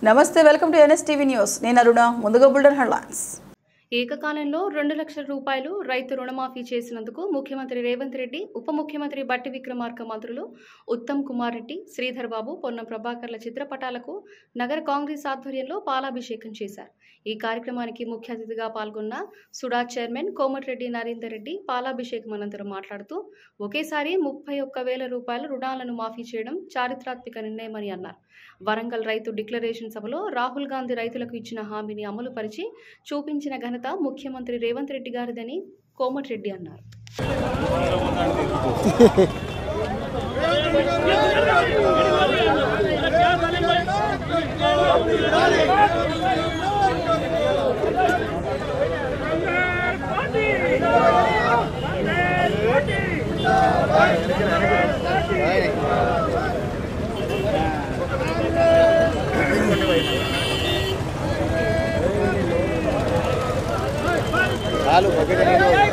నమస్తే, welcome to NSTV news. నేను అరుణ. ముందుగా బుల్డన్ హెడ్లైన్స్. ఏకకాలంలో 2 లక్షల రూపాయలు రైతు రుణమాఫీ చేసినందుకు ముఖ్యమంత్రి రేవంత్ రెడ్డి, ఉప ముఖ్యమంత్రి బట్టి విక్రమార్క, మంత్రులు ఉత్తమ్ కుమార్ రెడ్డి, శ్రీధర్ బాబు, పొన్నం ప్రభాకర్ల చిత్రపటాలకు నగర కాంగ్రెస్ ఆధ్వర్యంలో పాలాభిషేకం చేశారు. ఈ కార్యక్రమానికి ముఖ్య అతిథిగా పాల్గొన్న సుడా చైర్మన్ కోమటిరెడ్డి నరేందర్ రెడ్డి పాలాభిషేకం అనంతరం మాట్లాడుతూ ఒకేసారి 31,000 రూపాయల రుణాలను మాఫీ చేయడం చారిత్రాత్మక నిర్ణయమని అన్నారు. వరంగల్ రైతు డిక్లరేషన్ సభలో రాహుల్ గాంధీ రైతులకు ఇచ్చిన హామీని అమలు పరిచి చూపించిన ఘనత ముఖ్యమంత్రి రేవంత్ రెడ్డి గారిదని కోమటిరెడ్డి అన్నారు. Halo, bagaimana ini?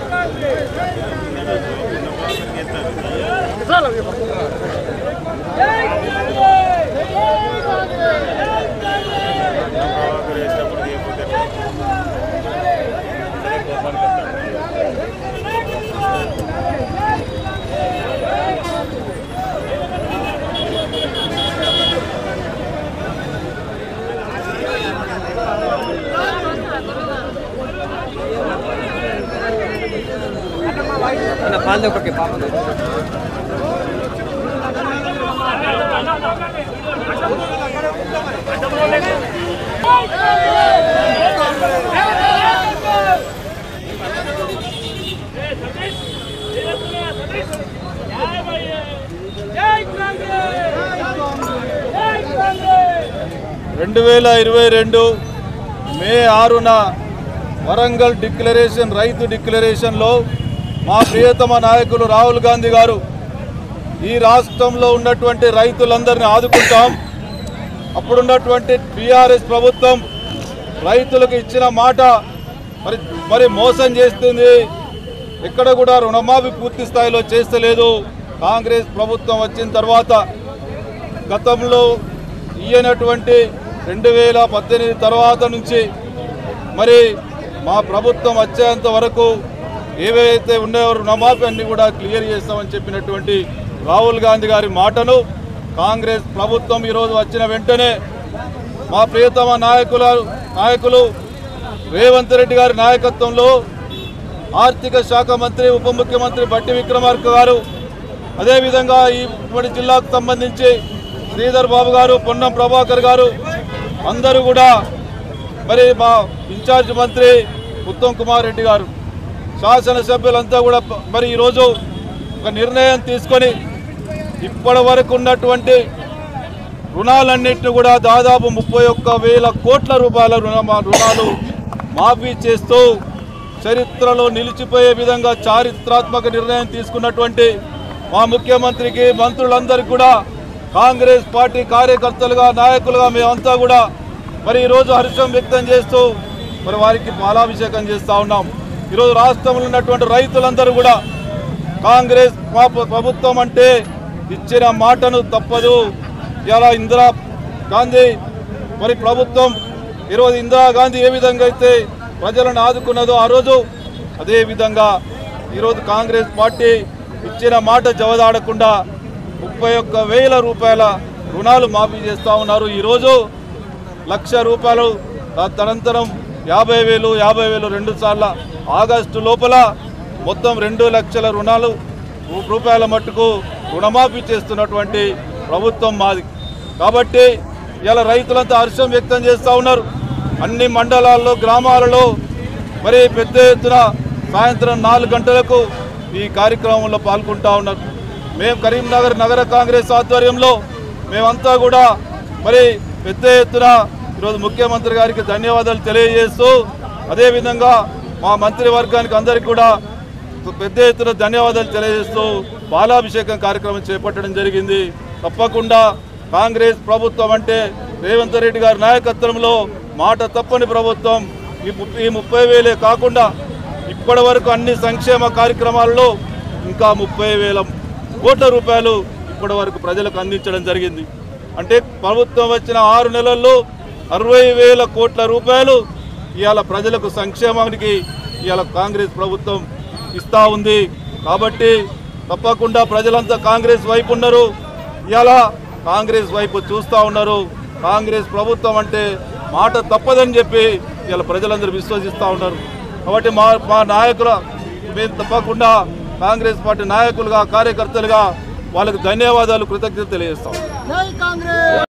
पाल दो करके पाल दो. మే 6న వరంగల్ డిక్లరేషన్ రైతు డిక్లరేషన్లో మా ప్రియతమ నాయకులు రాహుల్ గాంధీ గారు ఈ రాష్ట్రంలో ఉన్నటువంటి రైతులందరినీ ఆదుకుంటాం, అప్పుడున్నటువంటి టీఆర్ఎస్ ప్రభుత్వం రైతులకు ఇచ్చిన మాట మరి మోసం చేస్తుంది, ఎక్కడ కూడా రుణమాఫీ పూర్తి స్థాయిలో చేస్తలేదు. కాంగ్రెస్ ప్రభుత్వం వచ్చిన తర్వాత గతంలో ఇయ్యనటువంటి 2018 తర్వాత నుంచి మరి మా ప్రభుత్వం వచ్చేంత వరకు ఏవైతే ఉన్నాయో రుణమాఫీ అన్ని కూడా క్లియర్ చేస్తామని చెప్పినటువంటి రాహుల్ గాంధీ గారి మాటను కాంగ్రెస్ ప్రభుత్వం ఈరోజు వచ్చిన వెంటనే మా ప్రియతమ నాయకులు రేవంత్ రెడ్డి గారి నాయకత్వంలో ఆర్థిక శాఖ మంత్రి, ఉప ముఖ్యమంత్రి బట్టి విక్రమార్క గారు, అదేవిధంగా ఈ జిల్లాకు సంబంధించి శ్రీధర్ బాబు గారు, పొన్నం ప్రభాకర్ గారు అందరూ కూడా మరి మా ఇన్ఛార్జ్ మంత్రి ఉత్తమ్ కుమార్ రెడ్డి గారు, శాసనసభ్యులంతా కూడా మరి ఈరోజు ఒక నిర్ణయం తీసుకొని ఇప్పటి వరకు ఉన్నటువంటి రుణాలన్నింటినీ కూడా దాదాపు 31,000 కోట్ల రూపాయల రుణాలు మాఫీ చేస్తూ చరిత్రలో నిలిచిపోయే విధంగా చారిత్రాత్మక నిర్ణయం తీసుకున్నటువంటి మా ముఖ్యమంత్రికి, మంత్రులందరికీ కూడా కాంగ్రెస్ పార్టీ కార్యకర్తలుగా, నాయకులుగా మేమంతా కూడా మరి ఈరోజు హర్షం వ్యక్తం చేస్తూ మరి వారికి పాలాభిషేకం చేస్తూ ఉన్నాం. ఈరోజు రాష్ట్రంలో ఉన్నటువంటి రైతులందరూ కూడా కాంగ్రెస్ ప్రభుత్వం అంటే ఇచ్చిన మాటను తప్పదు. ఇలా ఇందిరా గాంధీ మరి ప్రభుత్వం ఈరోజు ఇందిరాగాంధీ ఏ విధంగా అయితే ప్రజలను ఆదుకున్నదో ఆ రోజు అదేవిధంగా ఈరోజు కాంగ్రెస్ పార్టీ ఇచ్చిన మాట జవదాడకుండా 31,000 రూపాయల రుణాలు మాఫీ చేస్తూ ఉన్నారు. ఈరోజు 1,00,000 రూపాయలు, తదనంతరం 50,000 2 సార్లు ఆగస్టు లోపల మొత్తం 2 లక్షల రూపాయల మట్టుకు రుణమాఫీ చేస్తున్నటువంటి ప్రభుత్వం మాది. కాబట్టి ఇలా రైతులంతా హర్షం వ్యక్తం చేస్తూ ఉన్నారు. అన్ని మండలాల్లో, గ్రామాలలో మరి పెద్ద ఎత్తున సాయంత్రం 4 గంటలకు ఈ కార్యక్రమంలో పాల్గొంటూ ఉన్నారు. మేము కరీంనగర్ నగర కాంగ్రెస్ ఆధ్వర్యంలో మేమంతా కూడా మరి పెద్ద ఎత్తున ఈరోజు ముఖ్యమంత్రి గారికి ధన్యవాదాలు తెలియజేస్తూ, అదేవిధంగా మా మంత్రివర్గానికి అందరికీ కూడా పెద్ద ఎత్తున ధన్యవాదాలు తెలియజేస్తూ పాలాభిషేకం కార్యక్రమం చేపట్టడం జరిగింది. తప్పకుండా కాంగ్రెస్ ప్రభుత్వం అంటే రేవంత్ రెడ్డి గారి నాయకత్వంలో మాట తప్పని ప్రభుత్వం. ఈ 30,000 కాకుండా ఇప్పటి వరకు అన్ని సంక్షేమ కార్యక్రమాల్లో ఇంకా 30,000 కోట్ల రూపాయలు ఇప్పటి వరకు ప్రజలకు అందించడం జరిగింది. అంటే ప్రభుత్వం వచ్చిన 6 నెలల్లో 60,000 కోట్ల రూపాయలు ఇవాళ ప్రజలకు సంక్షేమానికి ఇవాళ కాంగ్రెస్ ప్రభుత్వం ఇస్తూ ఉంది. కాబట్టి తప్పకుండా ప్రజలంతా కాంగ్రెస్ వైపు ఉన్నారు, ఇవాళ కాంగ్రెస్ వైపు చూస్తూ ఉన్నారు. కాంగ్రెస్ ప్రభుత్వం అంటే మాట తప్పదని చెప్పి ఇవాళ ప్రజలందరూ విశ్వసిస్తూ ఉన్నారు. కాబట్టి మా నాయకుల మేము తప్పకుండా కాంగ్రెస్ పార్టీ నాయకులుగా కార్యకర్తలుగా వాళ్ళకు ధన్యవాదాలు, కృతజ్ఞతలు తెలియజేస్తాం.